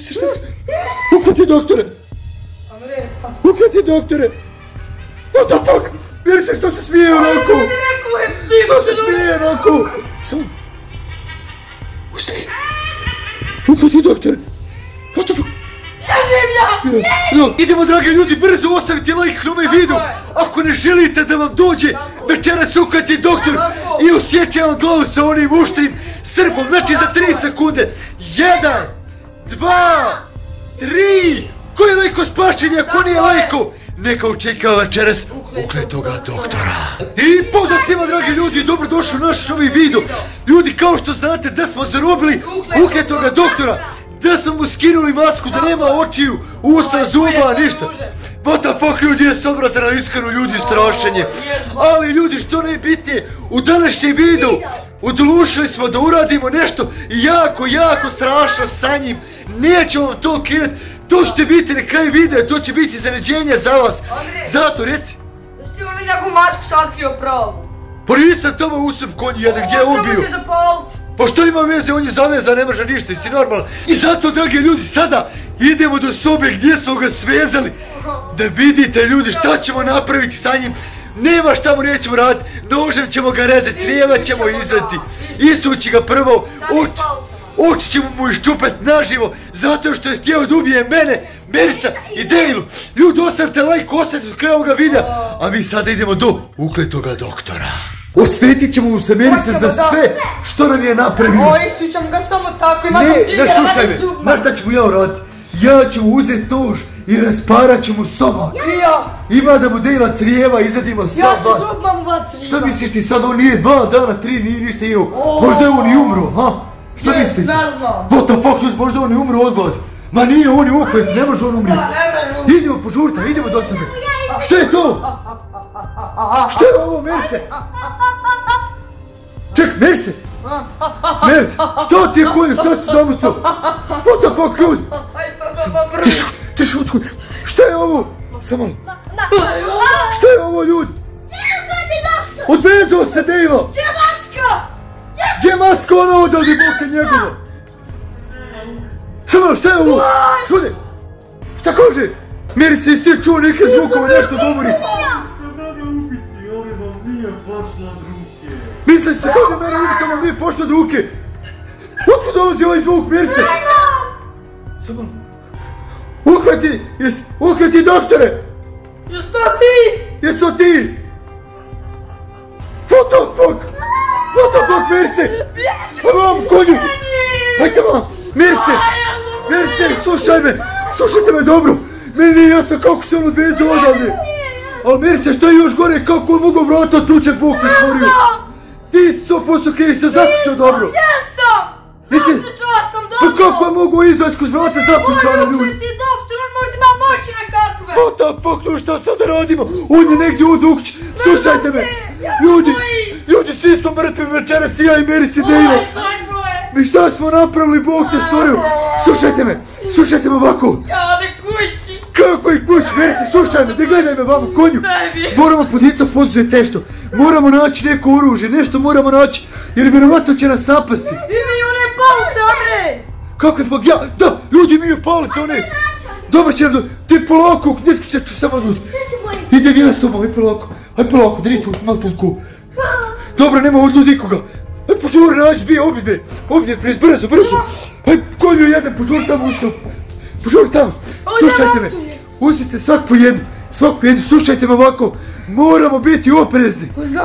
Mirce, šta? Uhvati doktore! Uhvati doktore! What the fuck? Mirce, što se smije onako? Što se smije onako? Samo... Ustaj! Uhvati doktore! What the fuck? Idemo, dragi ljudi, brzo ostavite like na ovaj video. Ako ne želite da vam dođe večeras uhvati doktor i osjeća vam glavu sa onim uštrim srpom. Znači za 3 sekunde. 1, 2, 3. Ko je lajko spašenje? Ako nije lajko, neka očekava večeras ukletoga doktora. I pozdrav svima, dragi ljudi, dobrodošli u naš novi video. Ljudi, kao što znate da smo zarobili ukletoga doktora, da smo mu skinuli masku, da nema očiju, usta, zuba, ništa. What the fuck, ljudi, je sad brate na iskreno, ljudi, strašenje. Ali ljudi, što najbitnije, u današnjem videu odlučili smo da uradimo nešto jako strašno sa njim. Neću vam to krivati, to ćete biti na kraju videa, to će biti iznenađenje za vas. Zato reci. Da ste oni neku masku sakrio pravu? Pa nisam tamo usem konji jedan, gdje je on bio? Pa što ima veze, on je zavezan, ne može ništa, isti normalno. I zato, dragi ljudi, sada idemo do sobe gdje smo ga svezali. Da vidite, ljudi, šta ćemo napraviti sa njim. Nema šta mu nećemo raditi, nožem ćemo ga rezati, crijeva ćemo izvati. Istući ga prvo, oči ćemo mu iščupati naživo, zato što je htio da ubije mene, Merisa i Dejlu. Ljudi, ostavite like, ostavite do kraja ovoga videa, a mi sada idemo do ukletoga doktora. Osvetit ćemo mu se Merisa za sve što nam je napravio. O, istućam ga samo tako, ima sam tigra, ne slušaj me, znaš šta ću mu ja uraditi? Ja ću mu uzeti nož i rasparat ću mu stomak. Ima da mu Dejla crijeva, izvedimo sad. Ja ću zubma mu vatri. Šta misliš ti sad, on nije 2 dana, 3, nije ništa jeo. Možda je on i umro, ha? Šta misliš? Ne znam. What the fuck, ljudi, možda on i umro od gladi. Ma nije, on je uklet, ne može on umriti. Idemo po žurta, idemo do sebe. Što je to? Što je ovo, Merse? Ček, Merse! Merse, što ti je konju, što ti zamucao? What the fuck, ljudi? Ti šutkuj, što je ovo? Samo li? Što je ovo, ljudi? Odvezao se Dejla! Gdje je maska? Gdje je maska, ona odavde boke njegova? Samo li, što je ovo? Čude! Šta kaže? Merse, jesi ti čuo neke zvukove, nešto govori? Mislili ste kao da mene ubiti, ali nije pošlo od ruke. Otkud dolazi ovaj zvuk, Merse? Samo... Uhvati doktore! Jes to ti? Jes to ti? What the fuck? What the fuck, Merse? Vam konju! Hajde vam! Merse! Merse, slušaj me! Slušajte me dobro! Meni nije jasno kako se on odvezao odavde! Ali Merse, što je još gore, kako on mogu vrata otručat, Bog te stvorio? Ti si 100% krivi, se zaključao dobro. Jesam! Zaključala sam dobro. Pa kako je mogu izaći kroz vrata zaključana, ljudi? On je ukleti doktor, on možda ima moći nekakve. What the fuck, ljudi, šta sad da radimo? On je negdje u kući, slušajte me. Ljudi, svi smo mrtvi večeras, i ja i Meris i Dejla. Mi šta smo napravili, Bog te stvorio? Slušajte me ovako. Kako je kući, Merse, slušaj me, ne gledaj me vamo konju. Moramo podjetno poduzeti nešto. Moramo naći neko oružje, nešto moramo naći. Jer vjerovatno će nas napasti. Imaju one palice, Andrej. Kako je pa ja? Da, ljudi imaju palice, one. Dobro će nam, ti polako, netko se ću samo ljudi. Idem ja s tobom, aj polako, da nije tu, malo tu tku. Dobro, nema od ljudi nikoga. Aj požuri naći dvije, obje, brzo. Aj konju jedan, požuri tamo u sobu. Požuri tamo, slušajte me, uzmite svak po jednu, slušajte me ovako, moramo biti oprezni.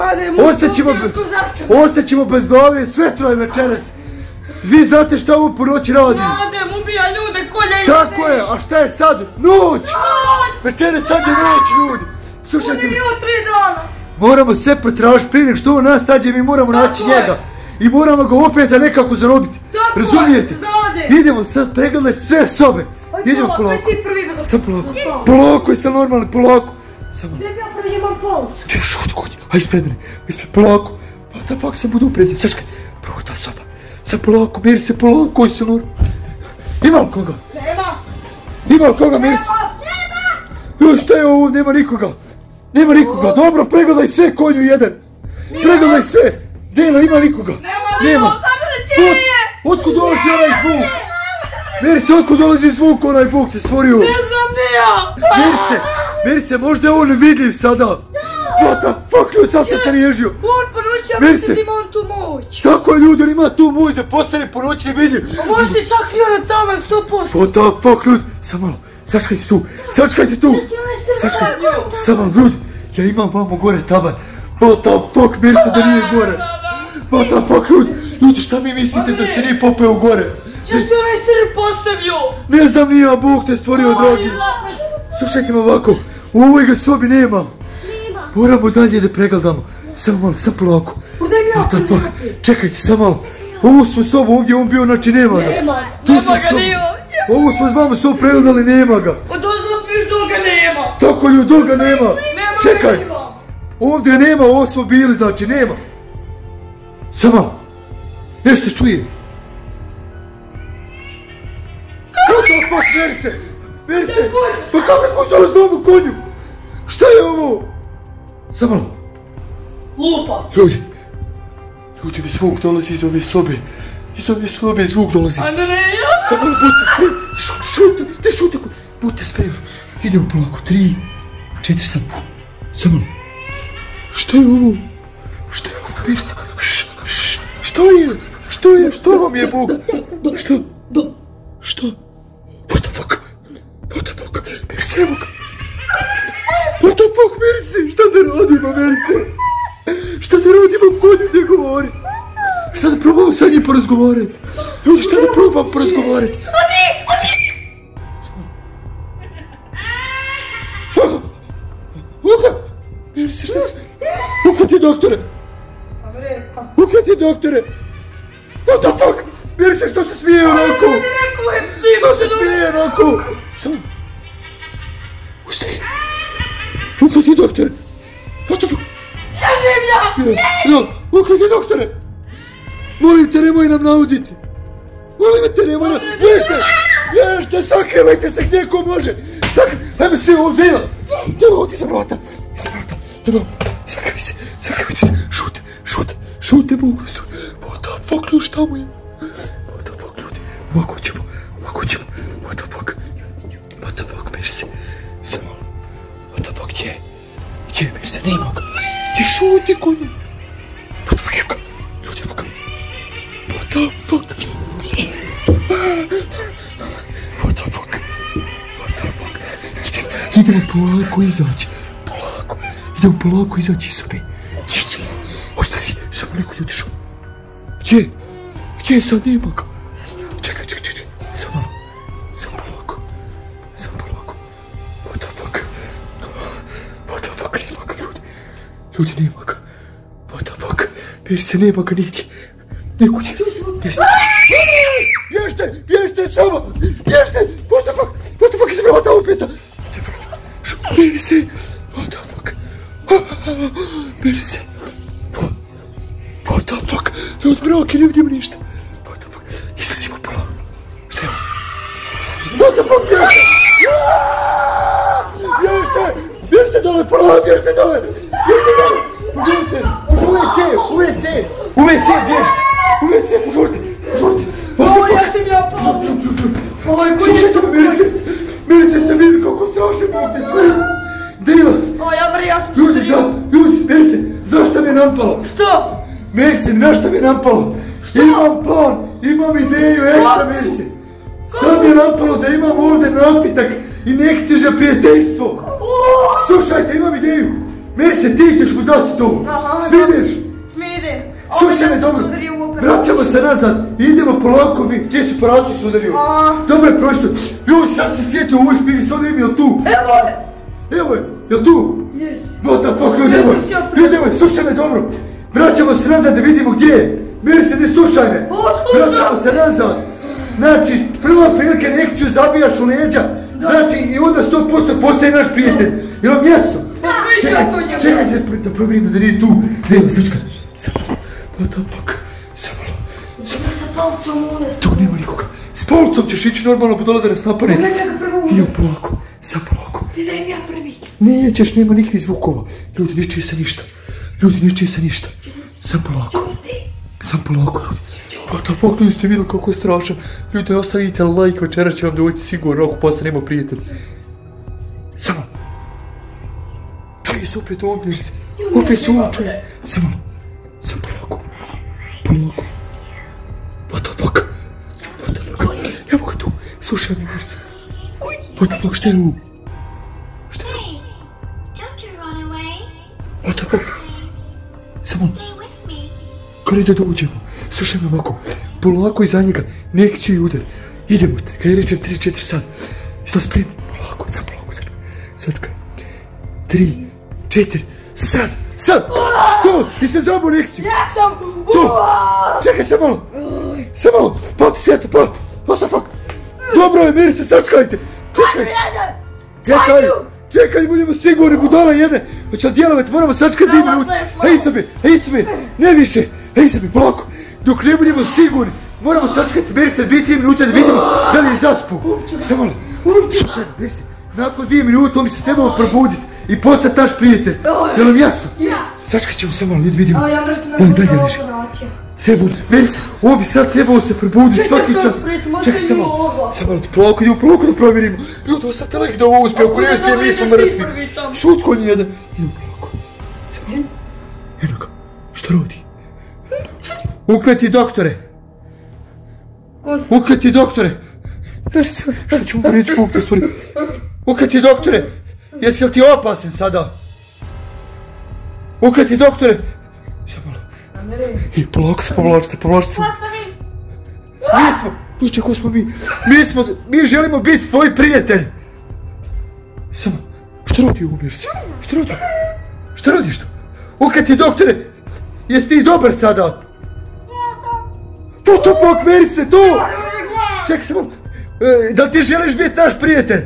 Ostaćemo bez glave sve troje večeras. Vi znate šta ovo po noći radi? Nadem, ubija ljude, kolja ljude. Tako je, a šta je sad? Noć! Večeras sad je noć, ljudi. Slušajte me. On je bio 3 dana. Moramo sve potražiti prije nego što ovo nas nađe, mi moramo naći njega. I moramo ga opet nekako zarobiti. Razumijete? Idemo sad pregledati sve sobe. Idemo polako. Sam polako. Polako, jeste normalni, polako. Gdje bi ja prvi imam palicu? Ti šut konji, aj ispred mene, polako. Pa da pak se budu uprezni, sačkaj. Prvo ta soba. Sam polako, Merse, polako, koji su normalni. Ima li koga? Ima li koga, Merse? Nema! Šta je ovo, nema nikoga. Dobro, pregledaj sve, konju jedan. Pregledaj sve. Dejla, ima nikoga? Nema. Otkud dolazi ovaj zvuk? Merse, otkud dolazi zvuk onaj Bog te stvorio? Ne znam, ne ja. Merse, možda je on vidljiv sada. What the fuck, ljudi, sam se naježio. On po noći, ja mislim da ima on tu moć. Tako je, ljudi, on ima tu moć da postane po noći nevidljiv. A možda se sakrio na tavan 100%. What the fuck, ljudi, sam malo, sačkajte tu. Sam malo, ljudi, ja imam vamo gore taban. What the fuck, Merse, da nije gore. What the fuck, ljudi, šta mi mislite da se nije popeo gore? Često je onaj srp postavio. Ne znam, nije, Bog te stvorio, dragi. Slušajte me ovako, u ovoj ga sobi nema. Moramo dalje da pregledamo. Samo malo, sam polako. What the fuck, čekajte, samo malo. Ovu smo sobu, ovdje on bio, znači nema ga. Nema ga, nije ovdje. Ovu smo s vama sobu pregledali, nema ga. Od ozdo smiš dol ga nema. Tako ljudi, dol ga nema. Čekaj, Nema. ovdje ga nema, ovo smo bili, znači nema. Samo malo. Nešto se čuje. What the fuck, Merse, pa kako je kutala s vama konju? Šta je ovo? Samo malo. Lupa. Ljudi, mi zvuk dolazi iz ove sobe. Iz ove sobe zvuk dolazi. Andreja! Samo malo, budite spremni. Ti šuti, budite spremni. Idemo polako, 3, 4, samo malo. Šta je ovo? Merse? Što vam je Bog? Što? What the fuck? Merse, evo ga. What the fuck, Merse? Šta da radimo, Merse? Šta da radimo, konju ne govori? Šta da probamo sa njim porazgovarati? Ljudi, šta da probam porazgovarati? Uka! Merse, šta? Uka ti, doktore! What the fuck? Merse, što se smije onako? Samo. Ustaj. Uka ti, doktore! What the fuck? Uka ti, doktore! Molim te, nemoj nam nauditi! Bježte, sakrivajte se gdje ko može! Ajme svi ovdje, djelo ovdje iza vrata! Sakrivajte se! Šute, Bog! What the fuck, ljudi, šta mu je? What the fuck, ljudi? Ovako ćemo! What the fuck, Merse? Samo, what the fuck, gdje je Merse? Nema ga! Ti šuti, konju! What the fuck, evo ga! Ljudi, evo ga! What the fuck? Idemo polako izaći. Polako izaći iz sobe. Osta si, samo neko ljudi šao. Gdje je sad, nema ga? Čekaj. Samo polako. What the fuck, nema ga, ljudi, nema ga. What the fuck, Merse, nema ga nigdje. Neko će. Bježte, samo. What the fuck, iz vrata opeta. Merse, what the fuck. Merse. What the fuck, ljudi, mrake, ne vidimo ništa. What the fuck, izlazimo polako. Šta je? What the fuck, bježte dole, polako, bježte dole. Požurite, u WC, bježte. Požurite. Ovo, ja sam ja pao. Slušajte me, Merse, ste vidjeli kako strašan Bog te stvorio. Dila. Ja sam Ljudi, Merse, znaš šta mi je napalo? Što? Merse, znaš šta mi je napalo? Imam plan, imam ideju ekstra, Merse. Sad mi je napalo da imam ovdje napitak, injekciju za prijateljstvo. Slušajte, imam ideju. Merse, ti ćeš mu dati to. Smideš? Smidim. Slušaj me dobro. Vraćamo se nazad. Idemo polako, čije su paracu sudario. Dobro je prosto. Ljudi, sad se sjetio u ovoj špini, sad im je li tu? Evo je, jel tu? Yes. What the fuck, ljudi, evo je, slušaj me dobro. Vraćamo se nazad da vidimo gdje je. Merse, ne slušaj me. Vraćamo se nazad. Znači, prva prilika injekciju zabijaš u leđa. Znači, i onda 100% postaje naš prijatelj. Jel vam jasno? Čekaj se da provjerimo da nije tu. Dajmo, sačkaj. What the fuck? Samo sa palcom uvesti. Tu nema nikoga. S palcom ćeš ići normalno budola da nas napane. Idem polako, sam polako. Ti dajem ja prvi. Nećeš, nema nikakvih zvukova. Ljudi, ne čuje se ništa. Sam polako. Sam polako, ljudi. What the fuck, ljudi ste vidjeli kako je strašan. Ljudi, ostavite like, večera će vam doći sigurno, ako postanemo prijatelj. Samo. Čuje se opet ovdje, opet su ovo čuje. Samo polako. What the fuck? Evo ga tu, slušaj mi Mirce. What the fuck, šta je ovo? What the fuck? Samo. Kada da dođemo? Slušaj me ovako, polako iza njega, nekću i udar. Idemo, kada je rečem 3-4 sad. Jesi li spremni? Polako, sad. 3, 4, sad! To, jesi zabao nekću? Jesam! To, čekaj se malo, pati svijetu, pa, what the fuck? Dobro je, Mirce, sačekajte, čekaj, budemo sigurni, budala jedne. Hoće li djelovati, moramo sačekati 2 minuta. Hej se mi, ne više, hej se mi, polako. Dok ne budemo sigurni, moramo sačekati Mirce 2-3 minuta da vidimo da li je zaspu. Samo malo, slušaj, Mirce, nakon 2 minuta on bi se trebao probuditi i postati naš prijatelj. Je li vam jasno? Sačekat ćemo samo malo, ljudi vidimo. Da li dalje leži. Mirce, on bi sad trebao se probuditi svaki čas. Čekaj samo malo, polako da provjerimo. Ljudi, ostavite like da ovo uspije, ako ne uspije mi smo mrtvi. Šut ko nijedan. Idemo polako. Samo, eno ga, šta radi? Ukleti doktore. Mirce, šta ću mu reći kuk te stvari? Ukleti doktore, jesi li ti opasan sada? Ukleti doktore. Šta malo? I polako se povlačite. Viče ko smo mi? Mi želimo biti tvoji prijatelji. Samo, šta radi ovo Mirce? Šta radiš to? Ukleti doktore, jesi ti dobar sada? What the fuck, Mirce, to! Čekaj samo, da li ti želiš biti naš prijatelj?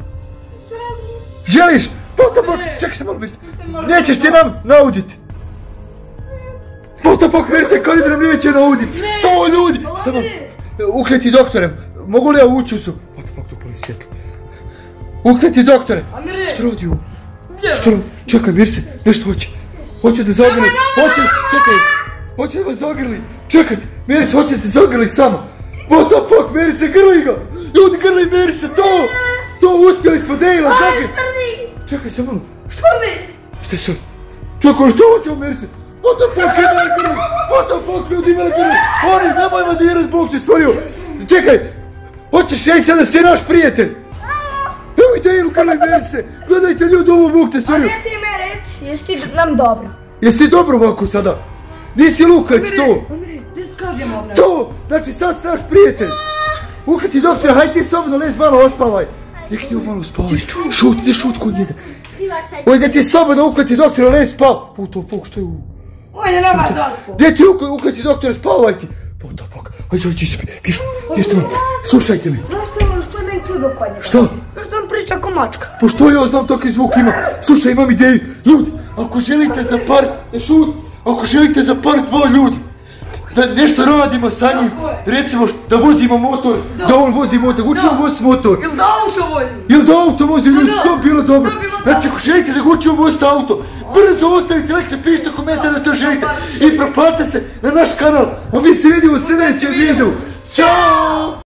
Želiš? What the fuck, čekaj samo, Mirce, nećeš ti nam nauditi? What the fuck, Mirce, kada bi nam neće nauditi? To ljudi! Samo, ukleti doktore, mogu li ja ući u su? What the fuck, to pali svjetlo. Ukleti doktore! Šta radi ovo? Čekaj, Mirce, nešto hoće da zagrli. Hoće da vas zagrli. Čekajte, Mirce, hoće da zagrli samo. What the fuck, Mirce, grli ga. Ljudi, grli Mirce, to uspjeli smo Dejla zagrli. Čekaj se malo. Šta je sad? Čekaj, što hoće ovo Mirce? What the fuck, imali grli. What the fuck, ljudi, imali grli. Oni, nemojmo dirat, Bog te stvorio. Čekaj, hoćeš ej sada si naš prijatelj. Evo i Dejlu grli Mirce. Gledajte ljudi, ovo Bog te stvorio. A ne ti me reci, jesi ti nam dobro? Jesi ti dobro ovako sada? Nisi lukać to! Andrej, gdje ti kažem ovo? To! Znači sad si naš prijatelj! Ukrati doktore, hajde ti slobodno lez malo ospavaj! Nek ti ovo malo spavaj! Šut kod njeda! Oj, da ti slobodno ukrati doktore, lez spav! Puto, što je ovo? Oj, ne nama zaspo! Gdje ti ukrati doktore, spavaj ti! Puto, hajde zove ti se pišu! Slušajte mi! Što je meni čudo kod njega? Što? Što on priča ko mačka? Pa što ja znam takvi zvuk ima? Slušaj, imam ideju! Ljudi, ako želite zaparit, ako želite zaparit dva ljudi, da nešto radimo sa njim, recimo da vozimo motor, da on vozi motor, uči on voziti motor. Ili da auto vozi, ljudi, to bi bilo dobro. Znači, ako želite da uči on voziti auto, brzo ostavite like, napišite komentar da to želite i proplatite se na naš kanal, a mi se vidimo u sljedećem videu. Ćao!